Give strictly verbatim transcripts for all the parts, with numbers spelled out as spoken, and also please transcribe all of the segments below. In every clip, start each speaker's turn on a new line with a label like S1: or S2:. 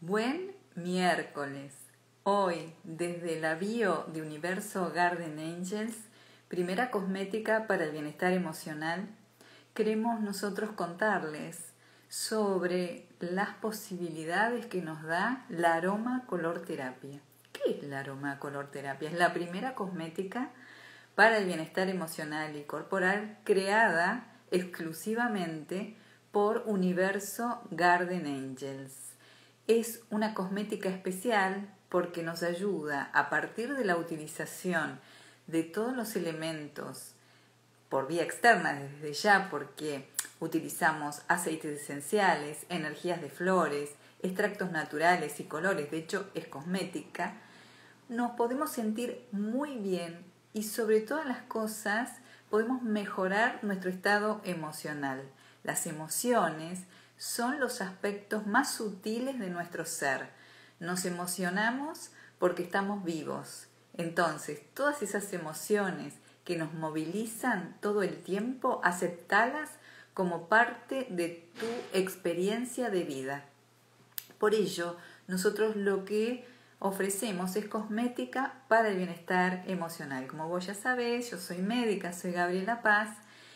S1: Buen miércoles. Hoy, desde la bio de Universo Garden Angels, primera cosmética para el bienestar emocional, queremos nosotros contarles sobre las posibilidades que nos da la aroma color terapia. ¿Qué es la aroma color terapia? Es la primera cosmética para el bienestar emocional y corporal creada exclusivamente por Universo Garden Angels. Es una cosmética especial porque nos ayuda a partir de la utilización de todos los elementos por vía externa desde ya, porque utilizamos aceites esenciales, energías de flores, extractos naturales y colores, de hecho es cosmética, nos podemos sentir muy bien y sobre todas las cosas podemos mejorar nuestro estado emocional. Las emociones son los aspectos más sutiles de nuestro ser. Nos emocionamos porque estamos vivos. Entonces, todas esas emociones que nos movilizan todo el tiempo, aceptalas como parte de tu experiencia de vida. Por ello, nosotros lo que ofrecemos es cosmética para el bienestar emocional. Como vos ya sabés, yo soy médica, soy Gabriela Paz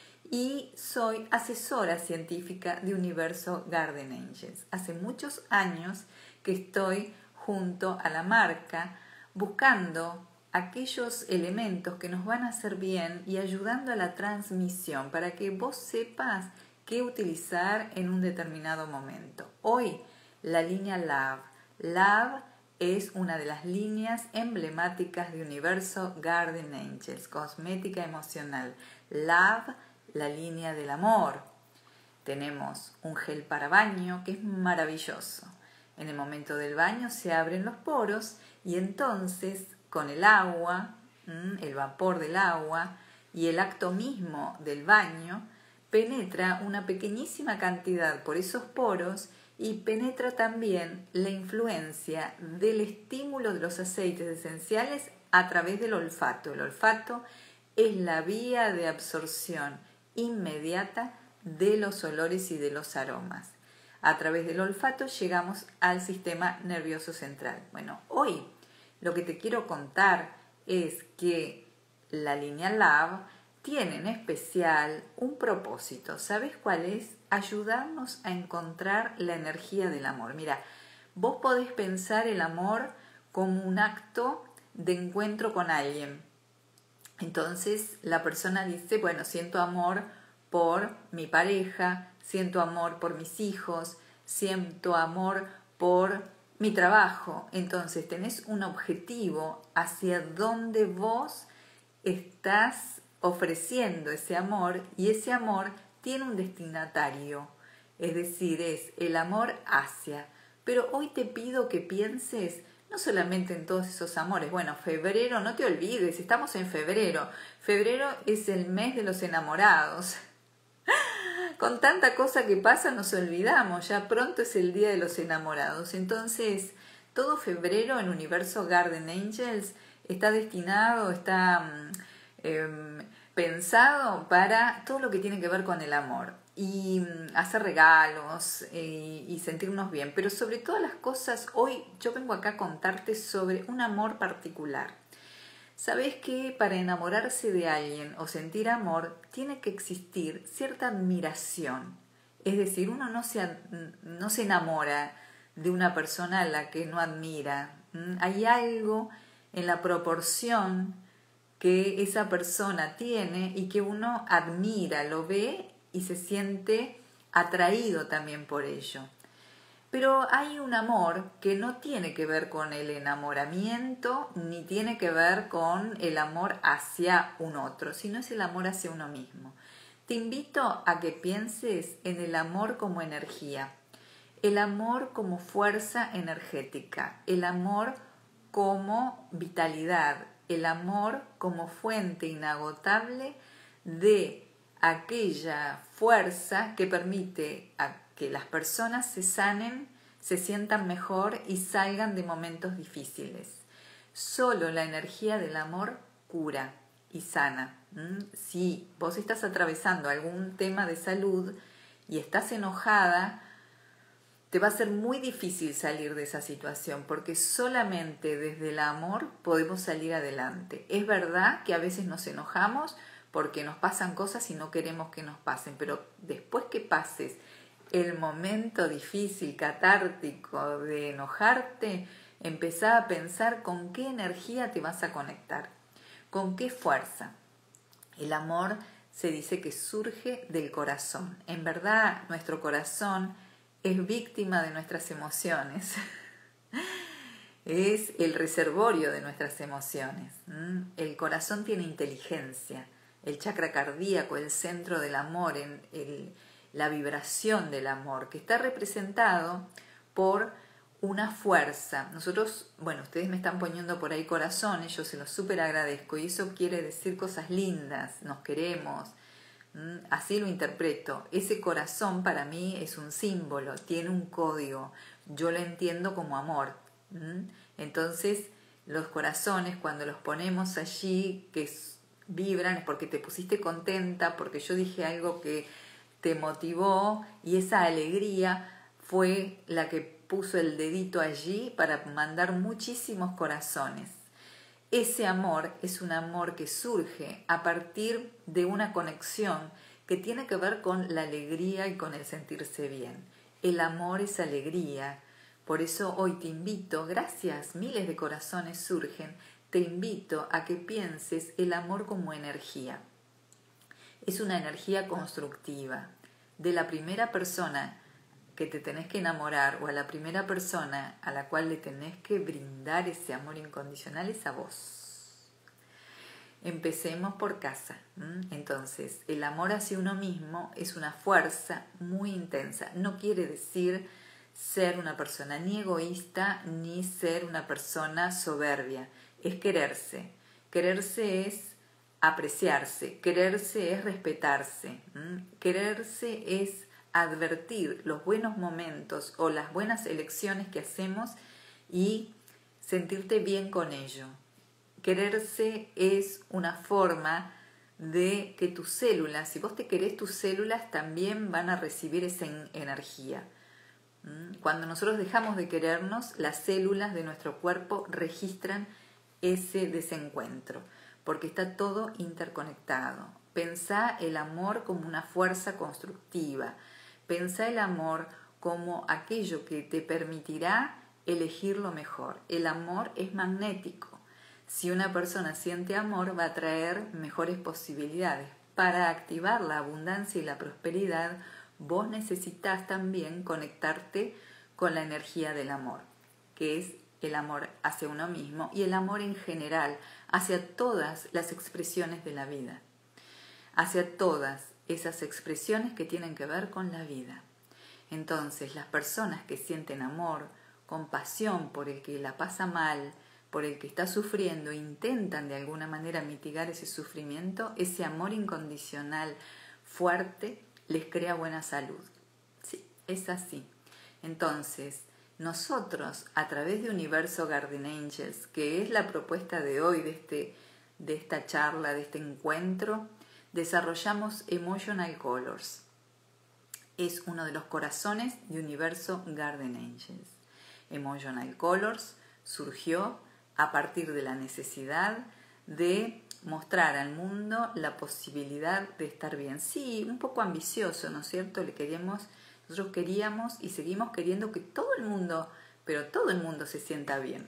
S1: y soy asesora científica de Universo Garden Angels. Hace muchos años que estoy junto a la marca buscando aquellos elementos que nos van a hacer bien y ayudando a la transmisión para que vos sepas qué utilizar en un determinado momento. Hoy, la línea Love. Love es una de las líneas emblemáticas de Universo Garden Angels, cosmética emocional. Love, la línea del amor. Tenemos un gel para baño que es maravilloso. En el momento del baño se abren los poros y entonces con el agua, el vapor del agua y el acto mismo del baño, penetra una pequeñísima cantidad por esos poros y penetra también la influencia del estímulo de los aceites esenciales a través del olfato. El olfato es la vía de absorción inmediata de los olores y de los aromas. A través del olfato llegamos al sistema nervioso central. Bueno, hoy lo que te quiero contar es que la línea Love tiene en especial un propósito. ¿Sabes cuál es? Ayudarnos a encontrar la energía del amor. Mira, vos podés pensar el amor como un acto de encuentro con alguien. Entonces la persona dice, bueno, siento amor por mi pareja, siento amor por mis hijos, siento amor por mi trabajo. Entonces tenés un objetivo hacia donde vos estás ofreciendo ese amor y ese amor tiene un destinatario, es decir, es el amor hacia. Pero hoy te pido que pienses no solamente en todos esos amores. Bueno, febrero, no te olvides, estamos en febrero. Febrero es el mes de los enamorados. Con tanta cosa que pasa nos olvidamos, ya pronto es el día de los enamorados. Entonces, todo febrero en Universo Garden Angels está destinado, está eh, pensado para todo lo que tiene que ver con el amor. Y hacer regalos eh, y sentirnos bien. Pero sobre todas las cosas, hoy yo vengo acá a contarte sobre un amor particular. Sabés que para enamorarse de alguien o sentir amor tiene que existir cierta admiración. Es decir, uno no se, no se enamora de una persona a la que no admira. Hay algo en la proporción que esa persona tiene y que uno admira, lo ve y se siente atraído también por ello. Pero hay un amor que no tiene que ver con el enamoramiento ni tiene que ver con el amor hacia un otro, sino es el amor hacia uno mismo. Te invito a que pienses en el amor como energía, el amor como fuerza energética, el amor como vitalidad, el amor como fuente inagotable de aquella fuerza que permite a que las personas se sanen, se sientan mejor y salgan de momentos difíciles. Solo la energía del amor cura y sana. ¿Mm? Si vos estás atravesando algún tema de salud y estás enojada te va a ser muy difícil salir de esa situación porque solamente desde el amor podemos salir adelante. Es verdad que a veces nos enojamos porque nos pasan cosas y no queremos que nos pasen, pero después que pases el momento difícil, catártico de enojarte, empezá a pensar con qué energía te vas a conectar, con qué fuerza. El amor se dice que surge del corazón. En verdad, nuestro corazón es víctima de nuestras emociones. Es el reservorio de nuestras emociones. El corazón tiene inteligencia. El chakra cardíaco, el centro del amor, en el, la vibración del amor, que está representado por una fuerza. Nosotros, bueno, ustedes me están poniendo por ahí corazones, yo se los súper agradezco y eso quiere decir cosas lindas, nos queremos. Así lo interpreto. Ese corazón para mí es un símbolo, tiene un código. Yo lo entiendo como amor. Entonces, los corazones, cuando los ponemos allí, que vibran, es porque te pusiste contenta, porque yo dije algo que te motivó y esa alegría fue la que puso el dedito allí para mandar muchísimos corazones. Ese amor es un amor que surge a partir de una conexión que tiene que ver con la alegría y con el sentirse bien. El amor es alegría. Por eso hoy te invito, gracias, miles de corazones surgen, te invito a que pienses el amor como energía. Es una energía constructiva. De la primera persona que te tenés que enamorar o a la primera persona a la cual le tenés que brindar ese amor incondicional es a vos. Empecemos por casa. Entonces, el amor hacia uno mismo es una fuerza muy intensa. No quiere decir ser una persona ni egoísta ni ser una persona soberbia. Es quererse. Quererse es apreciarse. Quererse es respetarse. Quererse es advertir los buenos momentos o las buenas elecciones que hacemos y sentirte bien con ello. Quererse es una forma de que tus células, si vos te querés, tus células también van a recibir esa energía. Cuando nosotros dejamos de querernos, las células de nuestro cuerpo registran ese desencuentro, porque está todo interconectado. Pensá el amor como una fuerza constructiva. Pensá el amor como aquello que te permitirá elegir lo mejor. El amor es magnético. Si una persona siente amor, va a traer mejores posibilidades. Para activar la abundancia y la prosperidad, vos necesitas también conectarte con la energía del amor, que es el amor hacia uno mismo y el amor en general, hacia todas las expresiones de la vida, hacia todas esas expresiones que tienen que ver con la vida. Entonces, las personas que sienten amor, compasión por el que la pasa mal, por el que está sufriendo, intentan de alguna manera mitigar ese sufrimiento, ese amor incondicional fuerte les crea buena salud. Sí, es así. Entonces, nosotros, a través de Universo Guardian Angels, que es la propuesta de hoy, de, este, de esta charla, de este encuentro, desarrollamos Emotional Colors. Es uno de los corazones de Universo Guardian Angels. Emotional Colors surgió a partir de la necesidad de mostrar al mundo la posibilidad de estar bien. Sí, un poco ambicioso, ¿no es cierto? Le queríamos, nosotros queríamos y seguimos queriendo que todo el mundo, pero todo el mundo se sienta bien.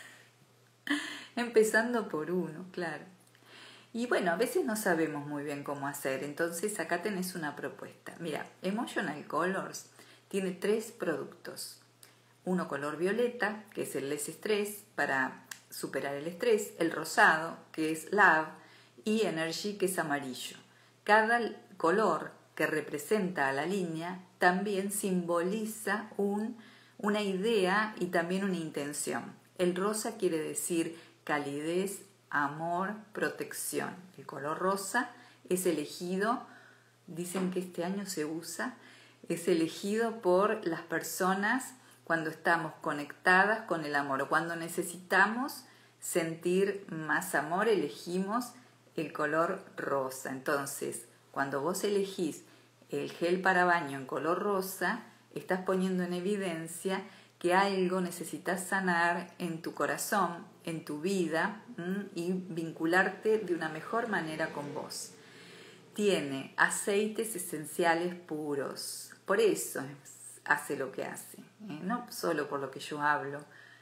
S1: Empezando por uno, claro. Y bueno, a veces no sabemos muy bien cómo hacer, entonces acá tenés una propuesta. Mira, Emotional Colors tiene tres productos. Uno color violeta, que es el Less Stress, para superar el estrés, el rosado, que es Love, y Energy, que es amarillo. Cada color que representa a la línea también simboliza un, una idea y también una intención. El rosa quiere decir calidez, amor, protección. El color rosa es elegido, dicen que este año se usa, es elegido por las personas cuando estamos conectadas con el amor o cuando necesitamos sentir más amor, elegimos el color rosa. Entonces, cuando vos elegís el gel para baño en color rosa, estás poniendo en evidencia que algo necesitas sanar en tu corazón, en tu vida, ¿m? y vincularte de una mejor manera con vos. Tiene aceites esenciales puros, por eso hace lo que hace, ¿eh? No solo por lo que yo hablo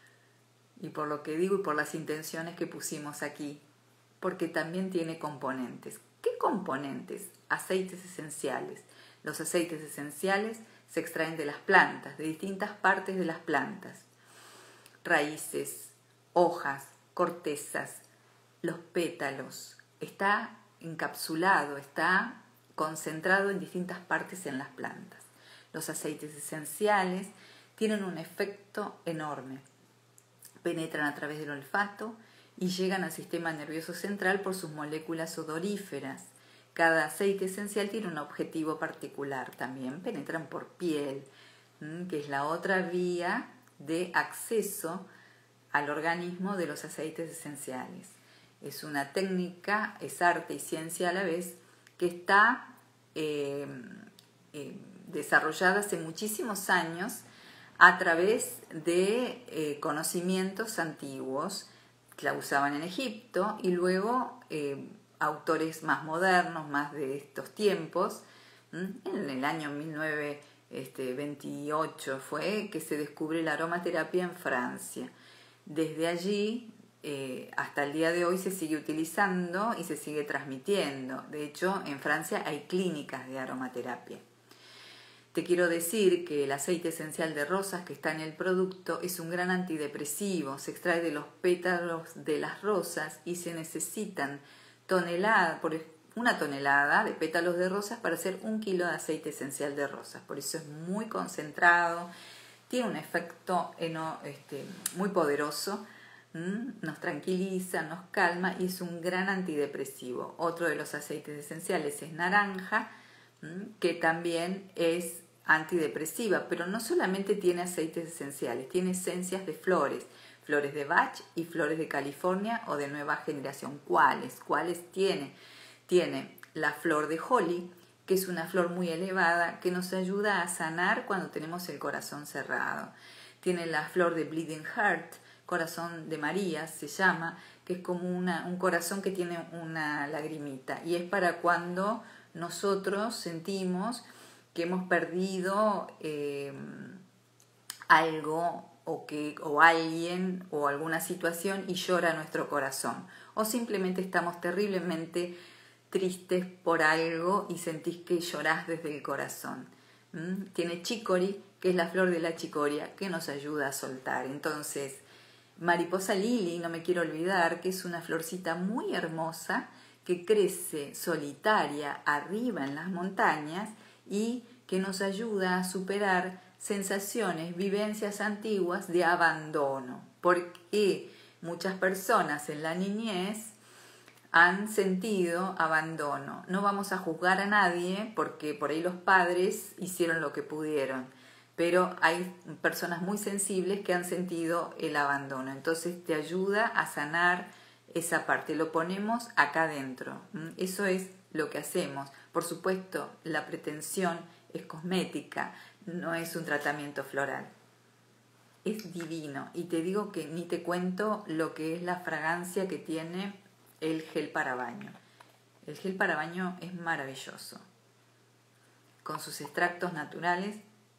S1: y por lo que digo y por las intenciones que pusimos aquí, porque también tiene componentes. ¿Qué componentes? Aceites esenciales. Los aceites esenciales se extraen de las plantas, de distintas partes de las plantas. Raíces, hojas, cortezas, los pétalos. Está encapsulado, está concentrado en distintas partes en las plantas. Los aceites esenciales tienen un efecto enorme. Penetran a través del olfato y llegan al sistema nervioso central por sus moléculas odoríferas. Cada aceite esencial tiene un objetivo particular. También penetran por piel, que es la otra vía de acceso al organismo de los aceites esenciales. Es una técnica, es arte y ciencia a la vez, que está eh, eh, desarrollada hace muchísimos años a través de eh, conocimientos antiguos que la usaban en Egipto y luego eh, autores más modernos, más de estos tiempos. En el año mil novecientos veintiocho fue que se descubre la aromaterapia en Francia. Desde allí eh, hasta el día de hoy se sigue utilizando y se sigue transmitiendo. De hecho, en Francia hay clínicas de aromaterapia. Te quiero decir que el aceite esencial de rosas que está en el producto es un gran antidepresivo. Se extrae de los pétalos de las rosas y se necesitan toneladas, por una tonelada de pétalos de rosas para hacer un kilo de aceite esencial de rosas. Por eso es muy concentrado, tiene un efecto eno, este, muy poderoso, ¿m? Nos tranquiliza, nos calma y es un gran antidepresivo. Otro de los aceites esenciales es naranja, ¿m? que también es antidepresiva, pero no solamente tiene aceites esenciales, tiene esencias de flores, flores de Bach y flores de California o de nueva generación. ¿Cuáles? ¿Cuáles tiene? Tiene la flor de Holly, que es una flor muy elevada que nos ayuda a sanar cuando tenemos el corazón cerrado. Tiene la flor de Bleeding Heart, corazón de María se llama, que es como una, un corazón que tiene una lagrimita y es para cuando nosotros sentimos que hemos perdido eh, algo o, que, o alguien o alguna situación y llora nuestro corazón. O simplemente estamos terriblemente tristes por algo y sentís que llorás desde el corazón. ¿Mm? Tiene chicory, que es la flor de la chicoria, que nos ayuda a soltar. Entonces, mariposa lily, no me quiero olvidar, que es una florcita muy hermosa que crece solitaria arriba en las montañas y que nos ayuda a superar sensaciones, vivencias antiguas de abandono, porque muchas personas en la niñez han sentido abandono. No vamos a juzgar a nadie porque por ahí los padres hicieron lo que pudieron, pero hay personas muy sensibles que han sentido el abandono. Entonces te ayuda a sanar esa parte, lo ponemos acá adentro. Eso es lo que hacemos. Por supuesto, la pretensión es cosmética, no es un tratamiento floral. Es divino y te digo que ni te cuento lo que es la fragancia que tiene el gel para baño. El gel para baño es maravilloso. Con sus extractos naturales.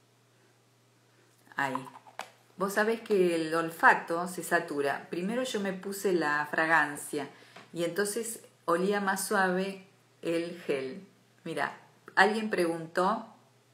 S1: Ahí. Vos sabés que el olfato se satura. Primero yo me puse la fragancia y entonces olía más suave el gel. Mira, alguien preguntó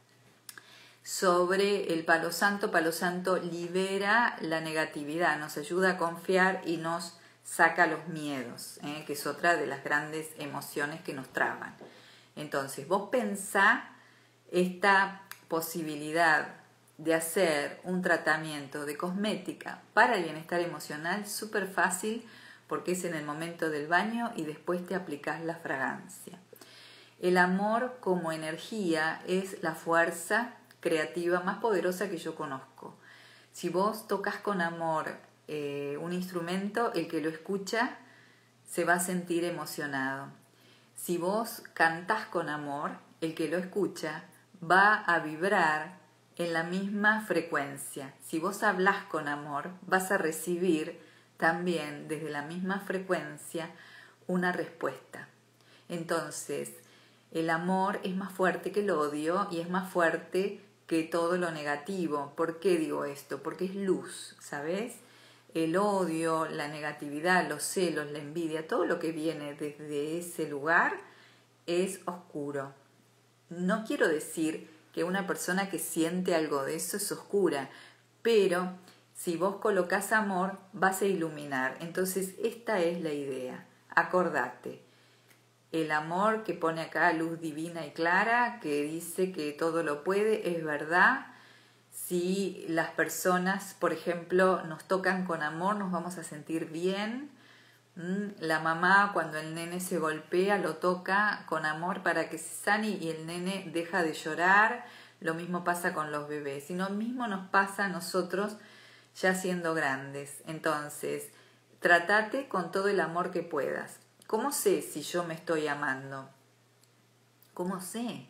S1: sobre el palo santo. Palo santo libera la negatividad, nos ayuda a confiar y nos saca los miedos, ¿eh? que es otra de las grandes emociones que nos traban. Entonces, vos pensá esta posibilidad de hacer un tratamiento de cosmética para el bienestar emocional súper fácil porque es en el momento del baño y después te aplicás la fragancia. El amor como energía es la fuerza creativa más poderosa que yo conozco. Si vos tocas con amor eh, un instrumento, el que lo escucha se va a sentir emocionado. Si vos cantás con amor, el que lo escucha va a vibrar en la misma frecuencia. Si vos hablás con amor, vas a recibir también desde la misma frecuencia una respuesta. Entonces, el amor es más fuerte que el odio y es más fuerte que todo lo negativo. ¿Por qué digo esto? Porque es luz, ¿sabes? El odio, la negatividad, los celos, la envidia, todo lo que viene desde ese lugar es oscuro. No quiero decir que una persona que siente algo de eso es oscura, pero si vos colocás amor, vas a iluminar. Entonces, esta es la idea. Acordate. El amor que pone acá luz divina y clara, que dice que todo lo puede, es verdad. Si las personas, por ejemplo, nos tocan con amor, nos vamos a sentir bien. La mamá, cuando el nene se golpea, lo toca con amor para que se sane y el nene deja de llorar. Lo mismo pasa con los bebés. Y lo mismo nos pasa a nosotros ya siendo grandes. Entonces, tratate con todo el amor que puedas. ¿Cómo sé si yo me estoy amando? ¿Cómo sé?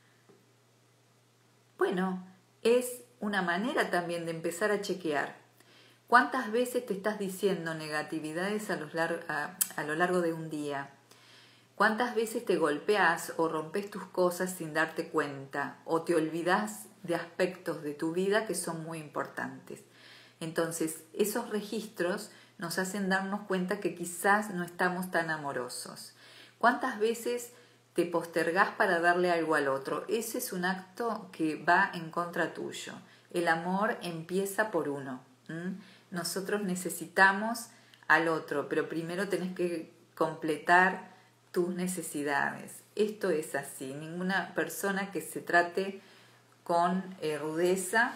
S1: Bueno, es una manera también de empezar a chequear. ¿Cuántas veces te estás diciendo negatividades a lo largo, a, a lo largo de un día? ¿Cuántas veces te golpeas o rompes tus cosas sin darte cuenta? ¿O te olvidas de aspectos de tu vida que son muy importantes? Entonces, esos registros nos hacen darnos cuenta que quizás no estamos tan amorosos. ¿Cuántas veces te postergás para darle algo al otro? Ese es un acto que va en contra tuyo. El amor empieza por uno. ¿Mm? Nosotros necesitamos al otro, pero primero tenés que completar tus necesidades. Esto es así. Ninguna persona que se trate con eh, rudeza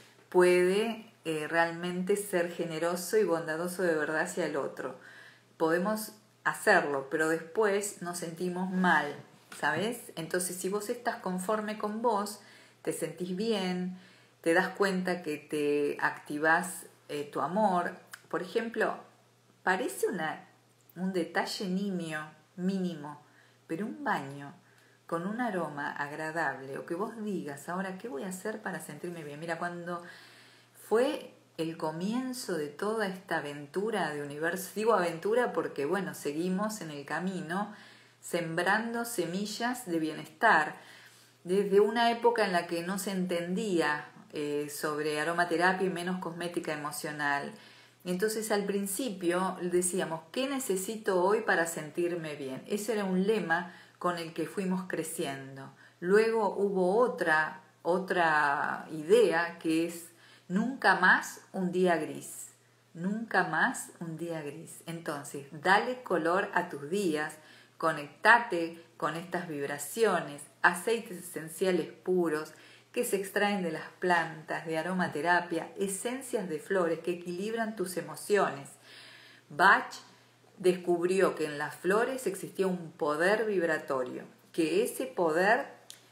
S1: puede eh, realmente ser generoso y bondadoso de verdad hacia el otro. Podemos hacerlo, pero después nos sentimos mal, ¿sabes? Entonces, si vos estás conforme con vos, te sentís bien, te das cuenta que te activás eh, tu amor. Por ejemplo, parece una, un detalle nimio, mínimo, pero un baño con un aroma agradable, o que vos digas, ahora, ¿qué voy a hacer para sentirme bien? Mira, cuando fue el comienzo de toda esta aventura de universo, digo aventura porque, bueno, seguimos en el camino sembrando semillas de bienestar, desde una época en la que no se entendía eh, sobre aromaterapia y menos cosmética emocional. Entonces, al principio decíamos, ¿qué necesito hoy para sentirme bien? Ese era un lema con el que fuimos creciendo. Luego hubo otra, otra idea que es nunca más un día gris. Nunca más un día gris. Entonces, dale color a tus días, conectate con estas vibraciones, aceites esenciales puros que se extraen de las plantas, de aromaterapia, esencias de flores que equilibran tus emociones. Bach descubrió que en las flores existía un poder vibratorio, que ese poder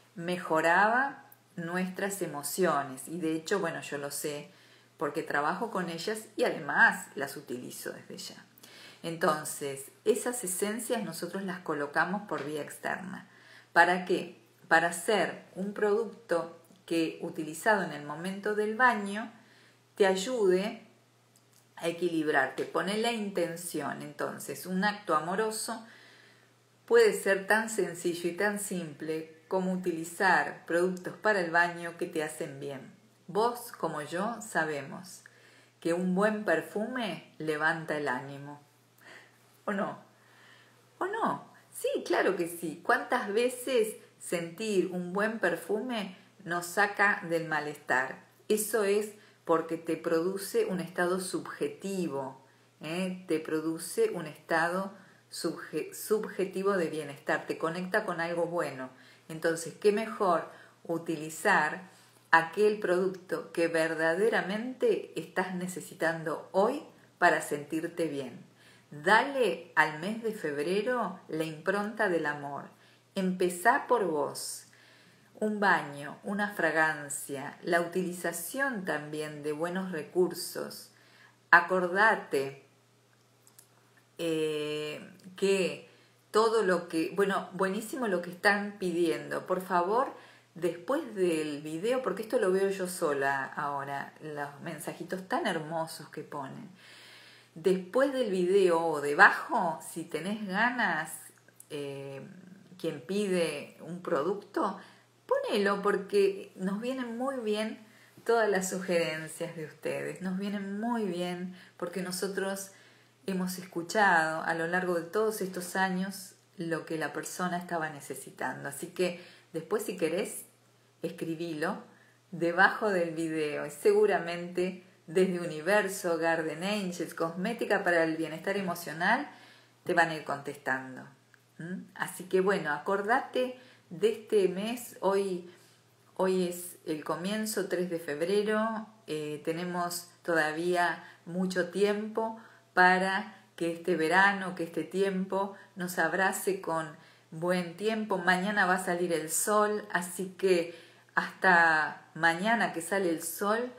S1: mejoraba nuestras emociones. Y de hecho, bueno, yo lo sé porque trabajo con ellas y además las utilizo desde ya. Entonces, esas esencias nosotros las colocamos por vía externa. ¿Para qué? Para hacer un producto que, utilizado en el momento del baño, te ayude a equilibrarte. Pone la intención. Entonces, un acto amoroso puede ser tan sencillo y tan simple como utilizar productos para el baño que te hacen bien. Vos, como yo, sabemos que un buen perfume levanta el ánimo. ¿O no? ¿O no? Sí, claro que sí. ¿Cuántas veces sentir un buen perfume nos saca del malestar? Eso es porque te produce un estado subjetivo, ¿eh? Te produce un estado subje- subjetivo de bienestar, te conecta con algo bueno. Entonces, ¿qué mejor utilizar aquel producto que verdaderamente estás necesitando hoy para sentirte bien? Dale al mes de febrero la impronta del amor. Empezá por vos. Un baño, una fragancia, la utilización también de buenos recursos. Acordate eh, que todo lo que, bueno, buenísimo lo que están pidiendo. Por favor, después del video, porque esto lo veo yo sola ahora, los mensajitos tan hermosos que ponen. Después del video o debajo, si tenés ganas, eh, quien pide un producto, ponelo porque nos vienen muy bien todas las sugerencias de ustedes. Nos vienen muy bien porque nosotros hemos escuchado a lo largo de todos estos años lo que la persona estaba necesitando. Así que después, si querés, escribilo debajo del video y seguramente desde Universo, Garden Angels, Cosmética para el Bienestar Emocional, te van a ir contestando. ¿Mm? Así que bueno, acordate de este mes. Hoy, hoy es el comienzo, tres de febrero. Eh, tenemos todavía mucho tiempo para que este verano, que este tiempo nos abrace con buen tiempo. Mañana va a salir el sol, así que hasta mañana que sale el sol,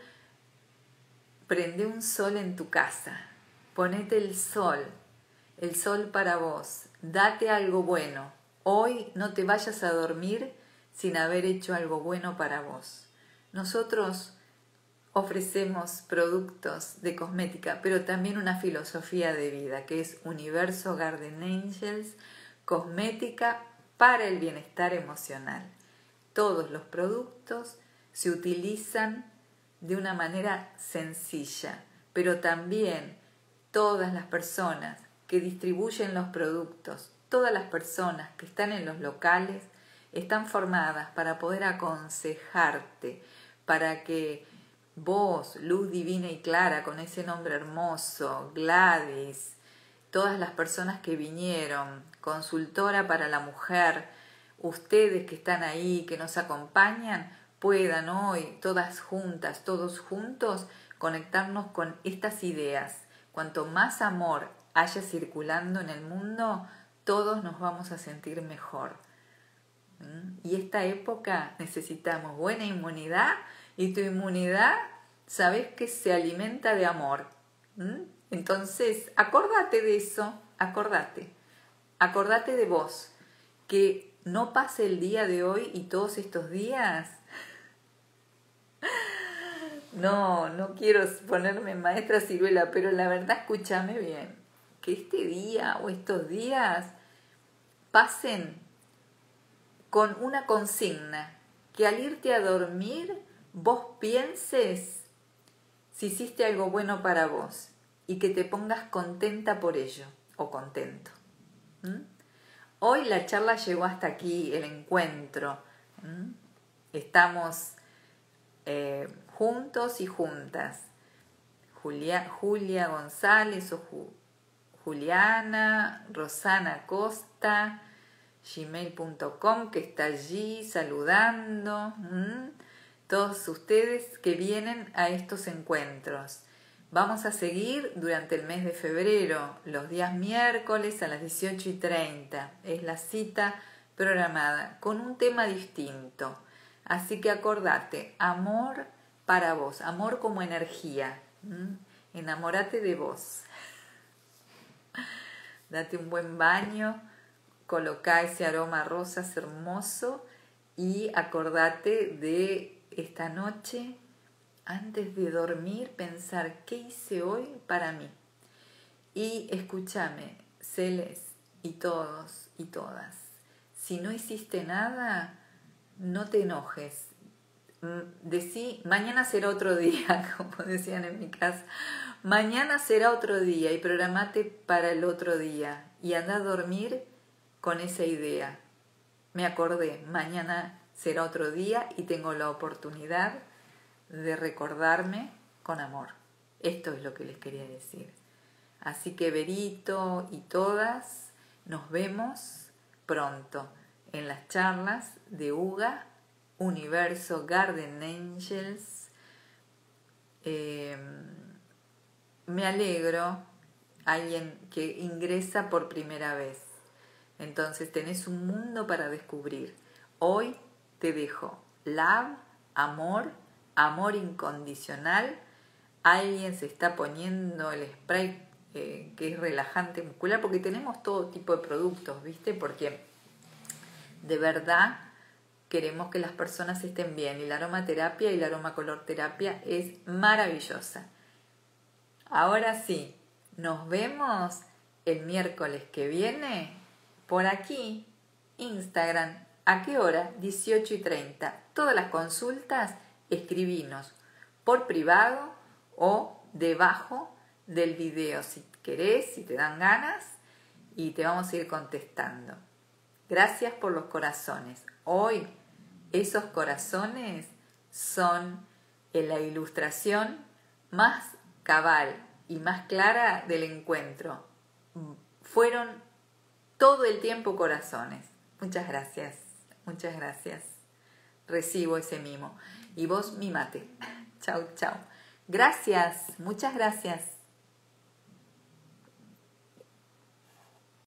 S1: prende un sol en tu casa, ponete el sol, el sol para vos, date algo bueno. Hoy no te vayas a dormir sin haber hecho algo bueno para vos. Nosotros ofrecemos productos de cosmética, pero también una filosofía de vida, que es Universo Garden Angels, cosmética para el bienestar emocional. Todos los productos se utilizan de una manera sencilla, pero también todas las personas que distribuyen los productos, todas las personas que están en los locales, están formadas para poder aconsejarte, para que vos, luz divina y clara, con ese nombre hermoso, Gladys, todas las personas que vinieron, consultora para la mujer, ustedes que están ahí, que nos acompañan, puedan hoy, todas juntas, todos juntos, conectarnos con estas ideas. Cuanto más amor haya circulando en el mundo, todos nos vamos a sentir mejor. ¿Mm? Y esta época necesitamos buena inmunidad, y tu inmunidad, sabes que se alimenta de amor. ¿Mm? Entonces, acordate de eso, acordate. Acordate de vos, que no pase el día de hoy y todos estos días. No, no quiero ponerme maestra ciruela, pero la verdad, escúchame bien, que este día o estos días pasen con una consigna, que al irte a dormir vos pienses si hiciste algo bueno para vos y que te pongas contenta por ello o contento. ¿Mm? Hoy la charla llegó hasta aquí, el encuentro. ¿Mm? Estamos eh, juntos y juntas. Julia, Julia González o Ju, Juliana, Rosana Costa, gmail punto com, que está allí saludando. ¿Mm? Todos ustedes que vienen a estos encuentros. Vamos a seguir durante el mes de febrero, los días miércoles a las dieciocho y treinta. Es la cita programada con un tema distinto. Así que acordate, amor para vos, amor como energía. ¿Mm? Enamórate de vos. Date un buen baño, colocá ese aroma rosas hermoso y acordate de esta noche, antes de dormir, pensar qué hice hoy para mí. Y escúchame, Celes y todos y todas, si no hiciste nada, no te enojes. Decí, mañana será otro día, como decían en mi casa. Mañana será otro día y programate para el otro día. Y anda a dormir con esa idea. Me acordé, mañana será otro día y tengo la oportunidad de recordarme con amor. Esto es lo que les quería decir. Así que Berito y todas, nos vemos pronto en las charlas de UGA, Universo Garden Angels. Eh, me alegro, alguien que ingresa por primera vez. Entonces tenés un mundo para descubrir. Hoy te dejo love, amor, amor incondicional. Alguien se está poniendo el spray eh, que es relajante muscular, porque tenemos todo tipo de productos, ¿viste? Porque de verdad queremos que las personas estén bien y la aromaterapia y la aromacolorterapia es maravillosa. Ahora sí, nos vemos el miércoles que viene por aquí, Instagram. ¿A qué hora? dieciocho y treinta. Todas las consultas, escribinos por privado o debajo del video si querés, si te dan ganas, y te vamos a ir contestando. Gracias por los corazones. Hoy esos corazones son en la ilustración más cabal y más clara del encuentro. Fueron todo el tiempo corazones. Muchas gracias, muchas gracias. Recibo ese mimo. Y vos mimate. Chau, chau. Gracias, muchas gracias.